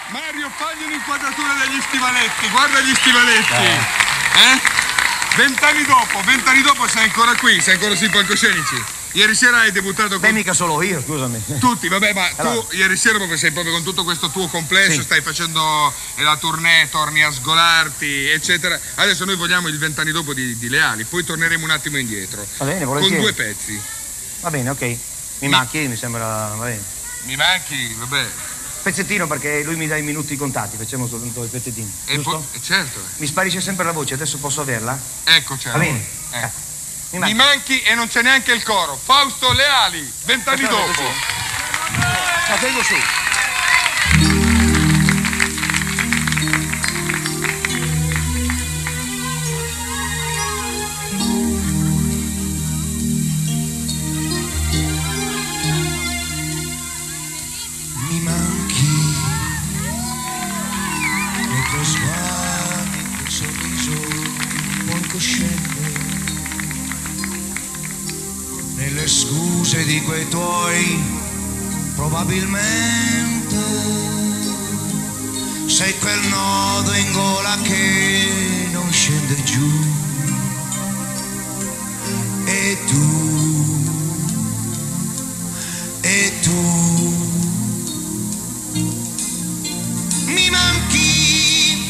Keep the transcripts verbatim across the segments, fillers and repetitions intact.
Mario, fagli un'inquadratura degli stivaletti, guarda gli stivaletti. Eh? eh? Vent'anni dopo, vent'anni dopo sei ancora qui, sei ancora sui palcoscenici. Ieri sera hai debuttato con... Beh, mica solo io, scusami. Tutti, vabbè, ma allora. tu ieri sera proprio sei proprio con tutto questo tuo complesso, sì. Stai facendo la tournée, torni a sgolarti, eccetera. Adesso noi vogliamo il vent'anni dopo di, di Leali, poi torneremo un attimo indietro. Va bene, volentieri. Con due pezzi. Va bene, ok. Mi, mi manchi, mi sembra, va bene. Mi manchi, vabbè. Pezzettino perché lui mi dà i minuti contati, facciamo soltanto i pezzettini. E poi, certo. Mi sparisce sempre la voce, adesso posso averla? Ecco, certo. Va bene. Eh. Eh. Mi, manchi. mi manchi e non c'è neanche il coro. Fausto Leali, vent'anni dopo. La tengo su. Mi manchi, nei tuoi sguardi, il sorriso un po' incosciente. Nelle scuse di quei tuoi, probabilmente sei quel nodo in gola che non scende giù. E tu, e tu, mi manchi,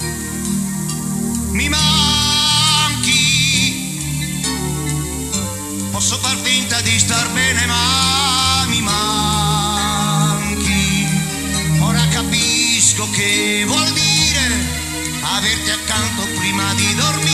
mi manchi. Posso far finta di star bene, ma mi manchi. Ora capisco che vuol dire averti accanto prima di dormire.